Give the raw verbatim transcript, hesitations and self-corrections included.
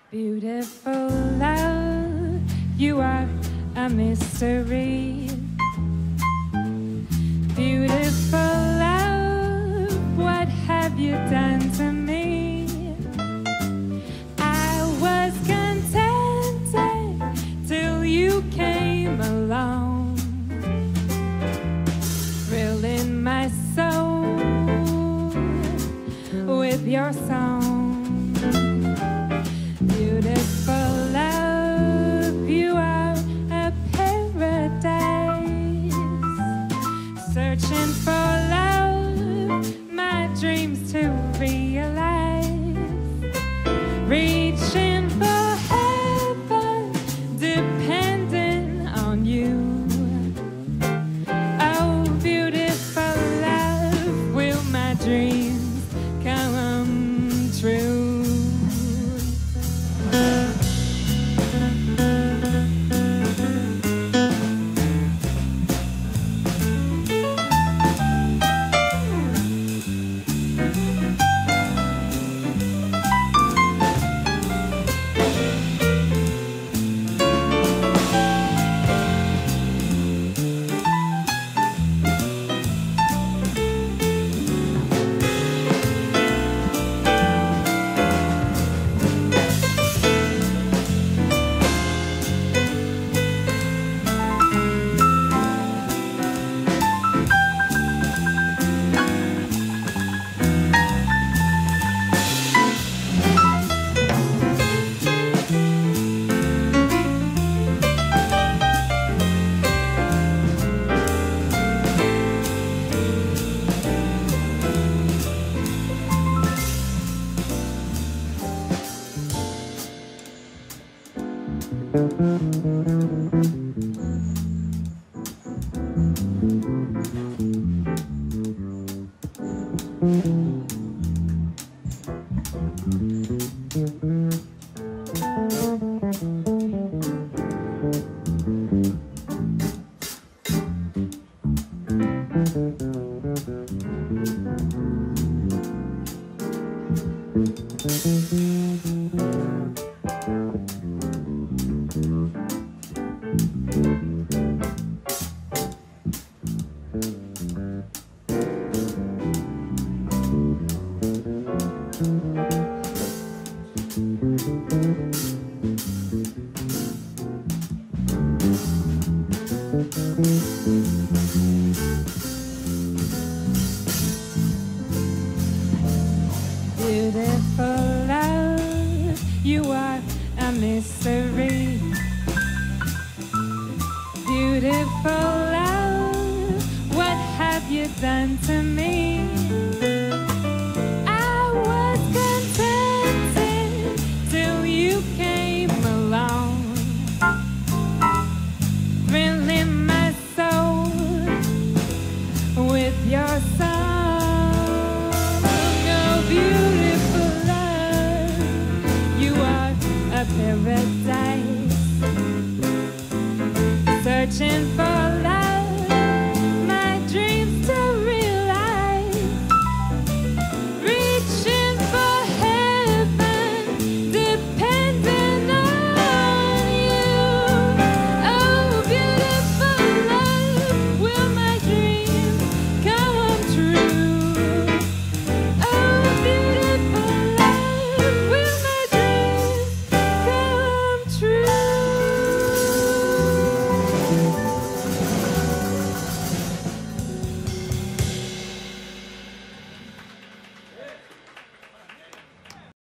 Beautiful love, you are a mystery. Beautiful love, what have you done to me? I was contented till you came along, thrilling my soul with your song. Beautiful love, you are a paradise. Searching for love, my dreams to realize. Reaching for heaven, depending on you. Oh, beautiful love, will my dreams come true? Beautiful love, you are a mystery. Beautiful love, what have you done to me? I was contented till you came along, thrilling my soul with your song. Oh, beautiful love, you are a paradise. Searching for